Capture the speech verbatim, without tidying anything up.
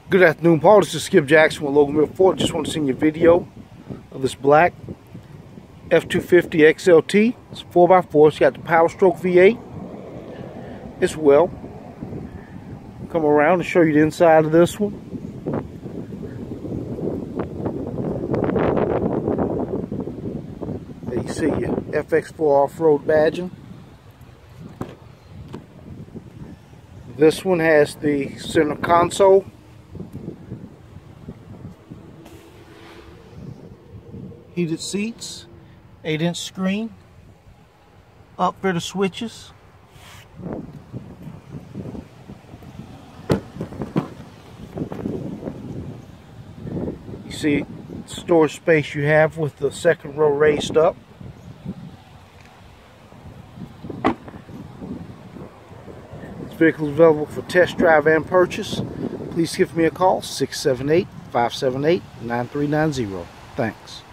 Good afternoon, Paul. This is Skip Jackson with Logan Mill Ford. Just want to send you a video of this black F two fifty X L T. It's four by four. It's got the Power Stroke V eight as well. Come around and show you the inside of this one. There you see your F X four off-road badging. This one has the center console. Heated seats, eight inch screen, upfitter switches. You see storage space you have with the second row raised up. This vehicle is available for test drive and purchase. Please give me a call, six seven eight, five seven eight, nine three nine zero. Thanks.